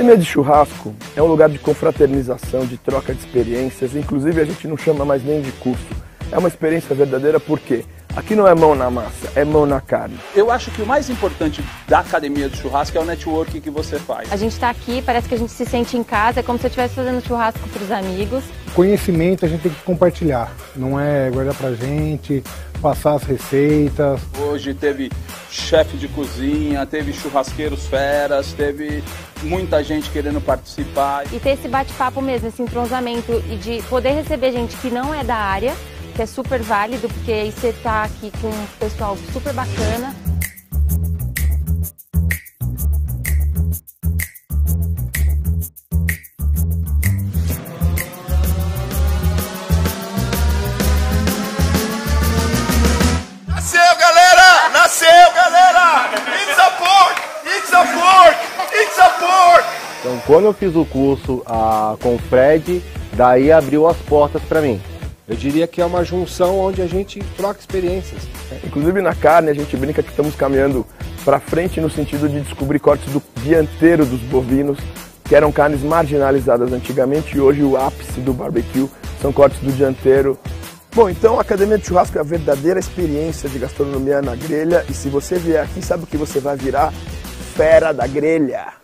academia de churrasco é um lugar de confraternização, de troca de experiências, inclusive a gente não chama mais nem de curso. É uma experiência verdadeira porque aqui não é mão na massa, é mão na carne. Eu acho que o mais importante da academia de churrasco é o network que você faz. A gente está aqui, parece que a gente se sente em casa, é como se eu estivesse fazendo churrasco para os amigos. Conhecimento a gente tem que compartilhar, não é guardar pra gente, passar as receitas. Hoje teve chefe de cozinha, teve churrasqueiros feras, teve muita gente querendo participar. E ter esse bate-papo mesmo, esse entrosamento e de poder receber gente que não é da área, que é super válido, porque aí você tá aqui com um pessoal super bacana. Nasceu, galera! Nasceu, galera! It's a pork! It's a pork! It's a pork! Então, quando eu fiz o curso com o Fred, daí abriu as portas para mim. Eu diria que é uma junção onde a gente troca experiências. Inclusive na carne a gente brinca que estamos caminhando para frente no sentido de descobrir cortes do dianteiro dos bovinos, que eram carnes marginalizadas antigamente, e hoje o ápice do barbecue são cortes do dianteiro. Bom, então a Academia de Churrasco é a verdadeira experiência de gastronomia na grelha, e se você vier aqui, sabe o que você vai virar? Fera da grelha!